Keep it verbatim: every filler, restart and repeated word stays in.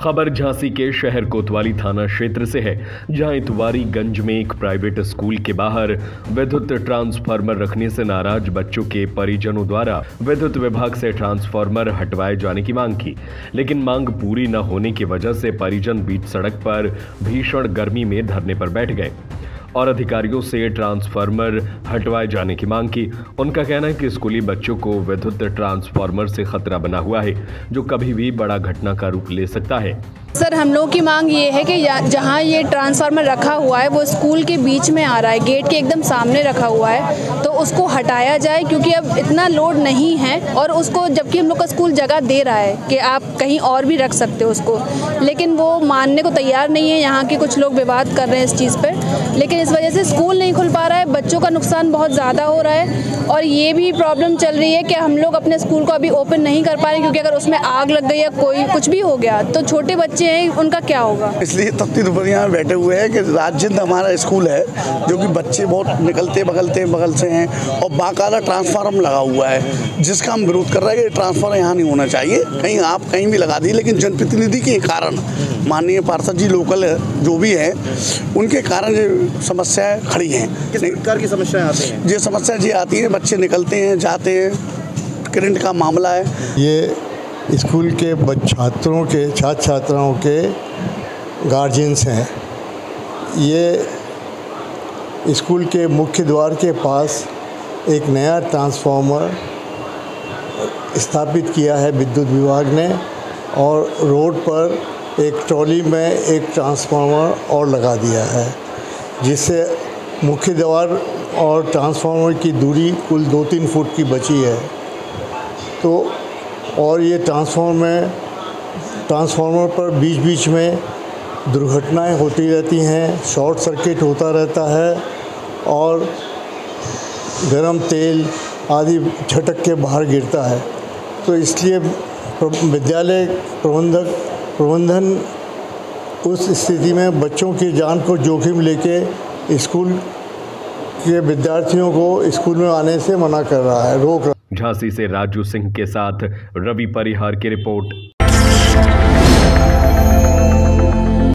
खबर झांसी के शहर कोतवाली थाना क्षेत्र से है, जहां इतवारीगंज में एक प्राइवेट स्कूल के बाहर विद्युत ट्रांसफार्मर रखने से नाराज बच्चों के परिजनों द्वारा विद्युत विभाग से ट्रांसफार्मर हटवाए जाने की मांग की, लेकिन मांग पूरी न होने की वजह से परिजन बीच सड़क पर भीषण गर्मी में धरने पर बैठ गए और अधिकारियों से ट्रांसफार्मर हटवाए जाने की मांग की। उनका कहना है कि स्कूली बच्चों को विद्युत ट्रांसफार्मर से खतरा बना हुआ है, जो कभी भी बड़ा घटना का रूप ले सकता है। सर, हम लोगों की मांग ये है कि जहाँ ये ट्रांसफार्मर रखा हुआ है वो स्कूल के बीच में आ रहा है, गेट के एकदम सामने रखा हुआ है, तो उसको हटाया जाए क्योंकि अब इतना लोड नहीं है। और उसको जबकि हम लोग का स्कूल जगह दे रहा है कि आप कहीं और भी रख सकते हो उसको, लेकिन वो मानने को तैयार नहीं है। यहाँ के कुछ लोग विवाद कर रहे हैं इस चीज़ पर, लेकिन इस वजह से स्कूल नहीं खुल पा रहा है, बच्चों का नुकसान बहुत ज़्यादा हो रहा है। और ये भी प्रॉब्लम चल रही है कि हम लोग अपने स्कूल को अभी ओपन नहीं कर पा रहे क्योंकि अगर उसमें आग लग गई या कोई कुछ भी हो गया तो छोटे बच्चे हैं, उनका क्या होगा। इसलिए तख्ती दुपहिया में बैठे हुए हैं कि राजजिंद हमारा स्कूल है, जो कि बच्चे बहुत निकलते बगलते बगल से हैं, और बाकायदा ट्रांसफार्मर लगा हुआ है, जिसका हम विरोध कर रहे हैं कि ट्रांसफार्मर यहाँ नहीं होना चाहिए। कहीं आप कहीं भी लगा दी, लेकिन जनप्रतिनिधि के कारण, माननीय पार्षद जी लोकल जो भी है, उनके कारण ये समस्याएं खड़ी हैं। किस प्रकार की समस्याएं आती हैं? ये समस्या जी आती है, बच्चे निकलते हैं जाते हैं, करंट का मामला है। ये स्कूल के छात्रों के छात्र छात्राओं के गार्जियंस हैं। ये स्कूल के मुख्य द्वार के पास एक नया ट्रांसफार्मर स्थापित किया है विद्युत विभाग ने, और रोड पर एक ट्रॉली में एक ट्रांसफार्मर और लगा दिया है, जिससे मुख्य द्वार और ट्रांसफार्मर की दूरी कुल दो तीन फुट की बची है। तो और ये ट्रांसफार्मर ट्रांसफार्मर पर बीच बीच में दुर्घटनाएं होती रहती हैं, शॉर्ट सर्किट होता रहता है और गरम तेल आदि झटक के बाहर गिरता है। तो इसलिए विद्यालय प्रबंधक प्रबंधन उस स्थिति में बच्चों की जान को जोखिम लेके स्कूल के विद्यार्थियों को स्कूल में आने से मना कर रहा है, रोक रहा है। झांसी से राजू सिंह के साथ रवि परिहार की रिपोर्ट।